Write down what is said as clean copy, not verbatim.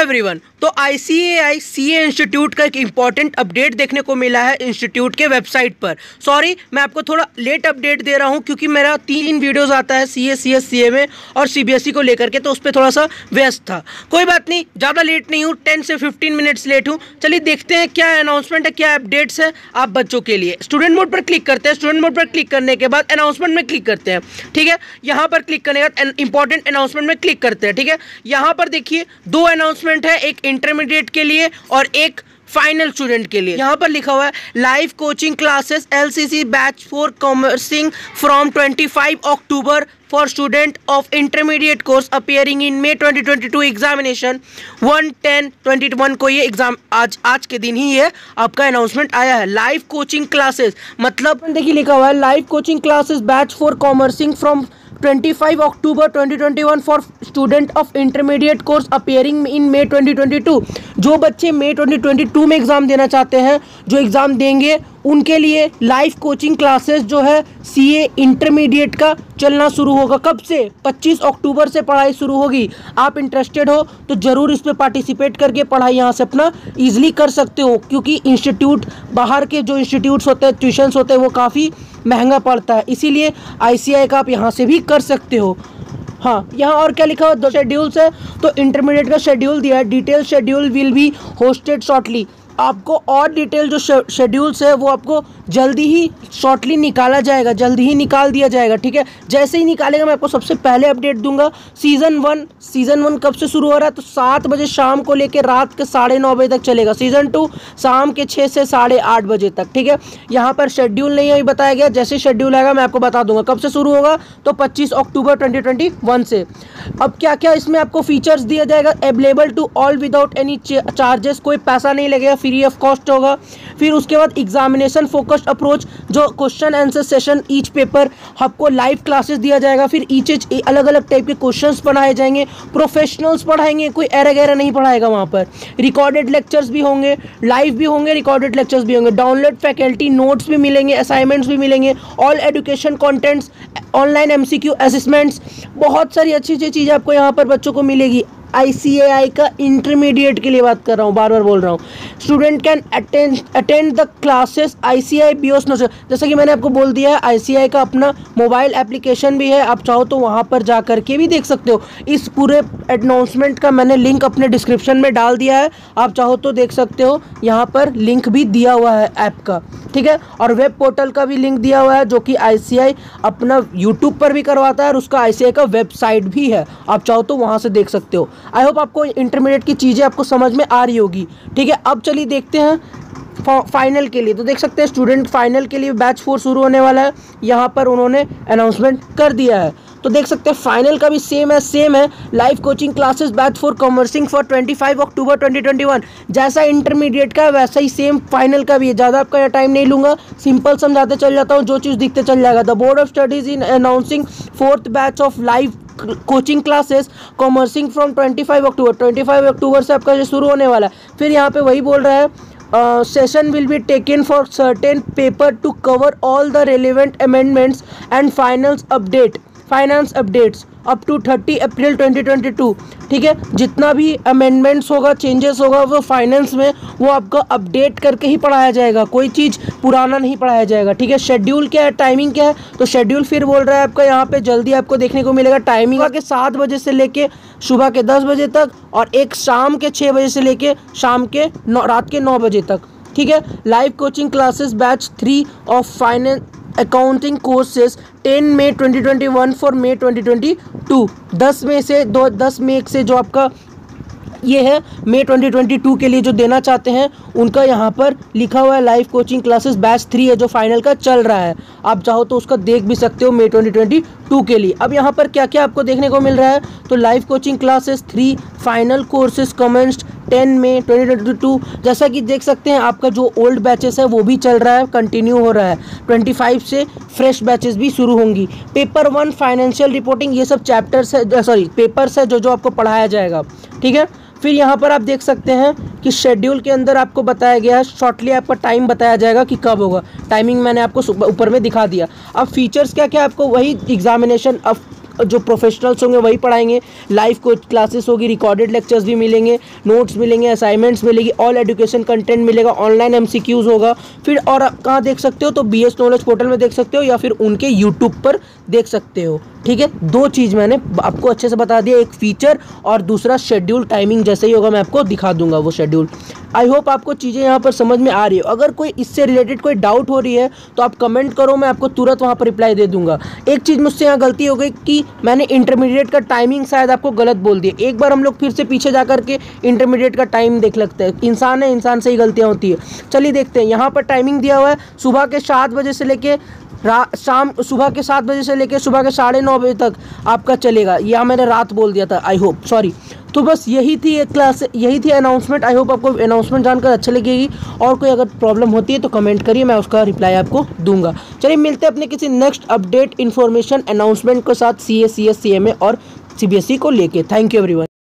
Everyone, तो ICAI CA institute का एक इम्पॉर्टेंट अपडेट देखने को मिला है इंस्टीट्यूट के वेबसाइट पर। सॉरी, मैं आपको थोड़ा लेट अपडेट दे रहा हूं क्योंकि मेरा 3 वीडियोस आता है CA, CS, CMA और CBSE को लेकर के, तो उस पर थोड़ा सा व्यस्त था। कोई बात नहीं, ज़्यादा लेट नहीं हूँ, 10 से 15 मिनट्स लेट हूँ। चलिए देखते हैं क्या अनाउंसमेंट है, क्या अपडेट्स है आप बच्चों के लिए। स्टूडेंट मोड पर क्लिक करते हैं। स्टूडेंट मोड पर क्लिक करने के बाद अनाउंसमेंट में क्लिक करते हैं। ठीक है, यहाँ पर क्लिक करने के बाद इंपॉर्टेंट अनाउंसमेंट में क्लिक करते हैं। ठीक है, यहाँ पर देखिए 2 अनाउंसमेंट है, एक इंटरमीडिएट के लिए और एक फाइनल स्टूडेंट के लिए। यहाँ पर लिखा हुआ है live coaching classes LCC batch for commencing from 25 October for student of intermediate course appearing in May 2022 examination 1/10/21 को ये एग्जाम आज के दिन ही ये आपका अनाउंसमेंट आया है। लाइव कोचिंग क्लासेस मतलब देखिए लिखा हुआ है live coaching classes batch for commencing from 25 October 2021 for student of intermediate course appearing in May 2022। जो बच्चे May 2022 में एग्ज़ाम देना चाहते हैं, जो एग्ज़ाम देंगे, उनके लिए लाइव कोचिंग क्लासेस जो है CA इंटरमीडिएट का चलना शुरू होगा। कब से? 25 अक्टूबर से पढ़ाई शुरू होगी। आप इंटरेस्टेड हो तो ज़रूर इस पर पार्टिसिपेट करके पढ़ाई यहाँ से अपना ईजिली कर सकते हो, क्योंकि इंस्टीट्यूट बाहर के जो इंस्टीट्यूट्स होते हैं, ट्यूशन्स होते हैं, वो काफ़ी महंगा पड़ता है, इसीलिए ICAI का आप यहाँ से भी कर सकते हो। हाँ, यहाँ और क्या लिखा हुआ? 2 शेड्यूल्स है, तो इंटरमीडिएट का शेड्यूल दिया है। Detail schedule will be hosted shortly. आपको और डिटेल जो शेड्यूल्स है वो आपको जल्दी ही शॉर्टली निकाला जाएगा, जल्दी ही निकाल दिया जाएगा। ठीक है, जैसे ही निकालेगा मैं आपको सबसे पहले अपडेट दूंगा। सीज़न 1 कब से शुरू हो रहा है? तो 7 बजे शाम को लेकर रात के 9:30 बजे तक चलेगा। सीज़न 2 शाम के 6 से 8:30 बजे तक। ठीक है, यहाँ पर शेड्यूल नहीं अभी बताया गया, जैसे शेड्यूल आएगा मैं आपको बता दूंगा। कब से शुरू होगा? तो 25 अक्टूबर 2021 से। अब क्या क्या इसमें आपको फीचर्स दिया जाएगा? Available to all without any charges, कोई पैसा नहीं लगेगा, फ्री ऑफ कॉस्ट होगा। फिर उसके बाद एग्जामिनेशन फोकस्ड अप्रोच, जो question answer session each paper आपको लाइव क्लासेस दिया जाएगा। फिर ईच अलग अलग टाइप के क्वेश्चंस पढ़ाए जाएंगे, प्रोफेशनल्स पढ़ाएंगे, कोई एरा गैरा नहीं पढ़ाएगा वहाँ पर। रिकॉर्डेड लेक्चर्स भी होंगे, लाइव भी होंगे, रिकॉर्डेड लेक्चर्स भी होंगे। डाउनलोड फैकल्टी नोट्स भी मिलेंगे, असाइनमेंट्स भी मिलेंगे, all education contents, online MCQ assessments, बहुत सारी अच्छी अच्छी चीज़ें आपको यहाँ पर बच्चों को मिलेगी। ICAI का इंटरमीडिएट के लिए बात कर रहा हूँ, बार बार बोल रहा हूँ। Student can attend the classes ICAI BIOS notes. जैसा कि मैंने आपको बोल दिया है, ICAI का अपना मोबाइल एप्लीकेशन भी है, आप चाहो तो वहाँ पर जा करके भी देख सकते हो। इस पूरे अनाउंसमेंट का मैंने लिंक अपने डिस्क्रिप्शन में डाल दिया है, आप चाहो तो देख सकते हो। यहाँ पर लिंक भी दिया हुआ है ऐप का, ठीक है, और वेब पोर्टल का भी लिंक दिया हुआ है, जो कि ICAI अपना यूट्यूब पर भी करवाता है और उसका ICAI का वेबसाइट भी है, आप चाहो तो वहाँ से देख सकते हो। आई होप आपको इंटरमीडिएट की चीज़ें आपको समझ में आ रही होगी। ठीक है, अब चलिए देखते हैं फाइनल के लिए। तो देख सकते हैं स्टूडेंट फाइनल के लिए बैच 4 शुरू होने वाला है, यहाँ पर उन्होंने अनाउंसमेंट कर दिया है। तो देख सकते हैं फाइनल का भी सेम है live coaching classes batch for commencing for 25 October 2021। जैसा इंटरमीडिएट का वैसा ही सेम फाइनल का भी है। ज़्यादा आपका टाइम नहीं लूँगा, सिंपल समझाते चल जाता हूँ, जो चीज़ दिखते चल जाएगा। The board of studies in announcing 4th batch of live coaching classes commencing from 25 October से आपका शुरू होने वाला है। फिर यहाँ पे वही बोल रहा है session will be taken for certain paper to cover all the relevant amendments and finance updates up to 30 अप्रैल 2022। ठीक है, जितना भी अमेंडमेंट्स होगा, चेंजेस होगा, वो फाइनेंस में वो आपको अपडेट करके ही पढ़ाया जाएगा, कोई चीज़ पुराना नहीं पढ़ाया जाएगा। ठीक है, शेड्यूल क्या है, टाइमिंग क्या है? तो शेड्यूल फिर बोल रहा है आपका यहाँ पे जल्दी आपको देखने को मिलेगा। टाइमिंग के 7 बजे से लेके सुबह के 10 बजे तक, और एक शाम के 6 बजे से लेके शाम के रात के 9 बजे तक। ठीक है, live coaching classes batch 3 of finance accounting courses 10 May 2021 for May 2022। 10 मई से जो आपका ये है May 2022 के लिए जो देना चाहते हैं, उनका यहाँ पर लिखा हुआ है लाइव कोचिंग क्लासेस बैच 3 है, जो फाइनल का चल रहा है। आप चाहो तो उसका देख भी सकते हो May 2022 के लिए। अब यहाँ पर क्या क्या आपको देखने को मिल रहा है? तो live coaching classes 3 final courses commenced 10 May 2022। जैसा कि देख सकते हैं आपका जो ओल्ड बैचेस है वो भी चल रहा है, कंटिन्यू हो रहा है। 25 से फ्रेश बैचेस भी शुरू होंगी। पेपर 1 फाइनेंशियल रिपोर्टिंग, ये सब चैप्टर्स है, पेपर्स है जो आपको पढ़ाया जाएगा। ठीक है, फिर यहाँ पर आप देख सकते हैं कि शेड्यूल के अंदर आपको बताया गया है, शॉर्टली आपका टाइम बताया जाएगा कि कब होगा। टाइमिंग मैंने आपको ऊपर में दिखा दिया। अब फीचर्स क्या क्या आपको, वही एग्जामिनेशन जो प्रोफेशनल्स होंगे वही पढ़ाएंगे। लाइव कोच क्लासेस होगी, रिकॉर्डेड लेक्चर्स भी मिलेंगे, नोट्स मिलेंगे, असाइनमेंट्स मिलेगी, ऑल एजुकेशन कंटेंट मिलेगा, ऑनलाइन MCQs होगा। फिर और आप कहाँ देख सकते हो, तो BS नॉलेज पोर्टल में देख सकते हो या फिर उनके यूट्यूब पर देख सकते हो। ठीक है, 2 चीज़ मैंने आपको अच्छे से बता दिया, एक फीचर और दूसरा शेड्यूल। टाइमिंग जैसे ही होगा मैं आपको दिखा दूंगा वो शेड्यूल। आई होप आपको चीज़ें यहाँ पर समझ में आ रही हो। अगर कोई इससे रिलेटेड कोई डाउट हो रही है तो आप कमेंट करो, मैं आपको तुरंत वहाँ पर रिप्लाई दे दूंगा। एक चीज़ मुझसे यहाँ गलती हो गई कि मैंने इंटरमीडिएट का टाइमिंग शायद आपको गलत बोल दिया। एक बार हम लोग फिर से पीछे जा करके इंटरमीडिएट का टाइम देख लगते हैं। इंसान है, इंसान से ही गलतियाँ होती है। चलिए देखते हैं, यहाँ पर टाइमिंग दिया हुआ है सुबह के 7 बजे से लेके सुबह के 7 बजे से लेकर सुबह के 9:30 बजे तक आपका चलेगा। यह मैंने रात बोल दिया था, आई होप, सॉरी। तो बस यही थी एक क्लास, यही थी अनाउंसमेंट। आई होप आपको अनाउंसमेंट जानकर अच्छा लगेगी। और कोई अगर प्रॉब्लम होती है तो कमेंट करिए, मैं उसका रिप्लाई आपको दूंगा। चलिए मिलते हैं अपने किसी नेक्स्ट अपडेट इन्फॉर्मेशन अनाउंसमेंट के साथ CA CS CMA और CBSE को लेके। Thank you everyone.